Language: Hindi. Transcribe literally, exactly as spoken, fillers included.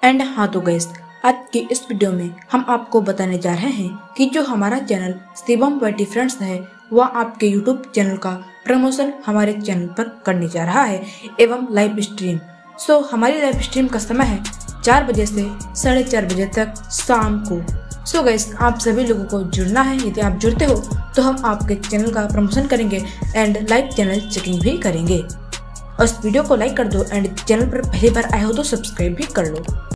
एंड हाँ तो गैस, आज की इस वीडियो में हम आपको बताने जा रहे हैं कि जो हमारा चैनल शिवम वाईटी फ्रेंड्स है वह आपके यूट्यूब चैनल का प्रमोशन हमारे चैनल पर करने जा रहा है एवं लाइव स्ट्रीम। सो हमारी लाइव स्ट्रीम का समय है चार बजे से साढ़े चार बजे तक शाम को। सो गैस, आप सभी लोगों को जुड़ना है। यदि आप जुड़ते हो तो हम आपके चैनल का प्रमोशन करेंगे एंड लाइव चैनल चेकिंग भी करेंगे। और इस वीडियो को लाइक कर दो एंड चैनल पर पहली बार आए हो तो सब्सक्राइब भी कर लो।